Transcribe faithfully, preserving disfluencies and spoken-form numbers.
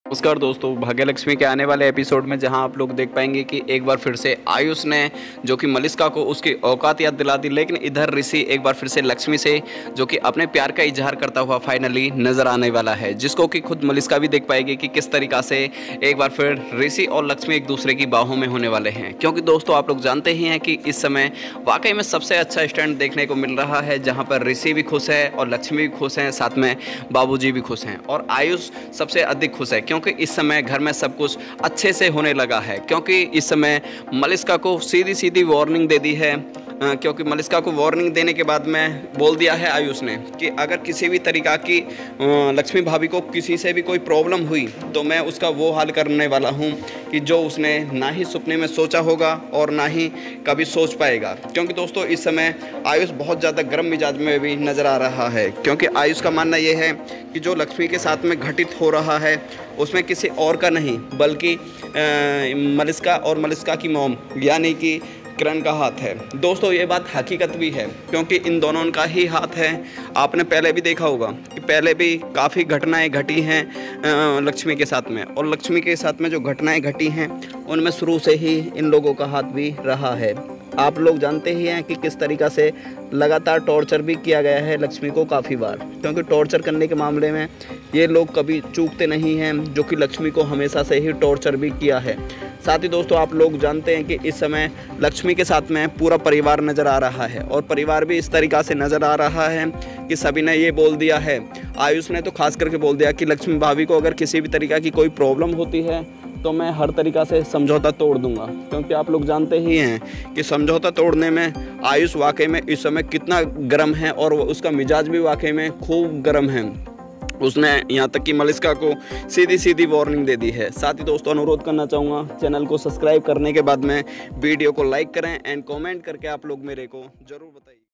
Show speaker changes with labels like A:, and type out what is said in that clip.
A: नमस्कार दोस्तों, भाग्य लक्ष्मी के आने वाले एपिसोड में जहां आप लोग देख पाएंगे कि एक बार फिर से आयुष ने जो कि मलिष्का को उसकी औकात याद दिला दी, लेकिन इधर ऋषि एक बार फिर से लक्ष्मी से जो कि अपने प्यार का इजहार करता हुआ फाइनली नजर आने वाला है, जिसको कि खुद मलिष्का भी देख पाएगी कि किस तरीका से एक बार फिर ऋषि और लक्ष्मी एक दूसरे की बाहों में होने वाले हैं। क्योंकि दोस्तों आप लोग जानते ही हैं कि इस समय वाकई में सबसे अच्छा स्टैंड देखने को मिल रहा है, जहाँ पर ऋषि भी खुश है और लक्ष्मी भी खुश हैं, साथ में बाबूजी भी खुश हैं और आयुष सबसे अधिक खुश है क्योंकि इस समय घर में सब कुछ अच्छे से होने लगा है। क्योंकि इस समय मलिष्का को सीधी सीधी वार्निंग दे दी है, क्योंकि मलिष्का को वार्निंग देने के बाद में बोल दिया है आयुष ने कि अगर किसी भी तरीका की लक्ष्मी भाभी को किसी से भी कोई प्रॉब्लम हुई तो मैं उसका वो हाल करने वाला हूँ कि जो उसने ना ही सपने में सोचा होगा और ना ही कभी सोच पाएगा। क्योंकि दोस्तों इस समय आयुष बहुत ज़्यादा गर्म मिजाज में भी नज़र आ रहा है, क्योंकि आयुष का मानना ये है कि जो लक्ष्मी के साथ में घटित हो रहा है उसमें किसी और का नहीं बल्कि मलिष्का और मलिष्का की मॉम यानी कि किरण का हाथ है। दोस्तों ये बात हकीकत भी है, क्योंकि इन दोनों का ही हाथ है। आपने पहले भी देखा होगा कि पहले भी काफ़ी घटनाएं घटी हैं लक्ष्मी के साथ में, और लक्ष्मी के साथ में जो घटनाएं घटी हैं उनमें शुरू से ही इन लोगों का हाथ भी रहा है। आप लोग जानते ही हैं कि किस तरीक़ा से लगातार टॉर्चर भी किया गया है लक्ष्मी को काफ़ी बार, क्योंकि टॉर्चर करने के मामले में ये लोग कभी चूकते नहीं हैं, जो कि लक्ष्मी को हमेशा से ही टॉर्चर भी किया है। साथ ही दोस्तों आप लोग जानते हैं कि इस समय लक्ष्मी के साथ में पूरा परिवार नज़र आ रहा है, और परिवार भी इस तरीक़ा से नज़र आ रहा है कि सभी ने ये बोल दिया है, आयुष ने तो खास करके बोल दिया कि लक्ष्मी भाभी को अगर किसी भी तरीक़ा की कोई प्रॉब्लम होती है तो मैं हर तरीक़ा से समझौता तोड़ दूंगा। क्योंकि आप लोग जानते ही हैं कि समझौता तोड़ने में आयुष वाकई में इस समय कितना गर्म है, और उसका मिजाज भी वाकई में खूब गर्म है। उसने यहाँ तक कि मलिष्का को सीधी सीधी वार्निंग दे दी है। साथ ही दोस्तों अनुरोध करना चाहूँगा, चैनल को सब्सक्राइब करने के बाद में वीडियो को लाइक करें एंड कमेंट करके आप लोग मेरे को ज़रूर बताइए।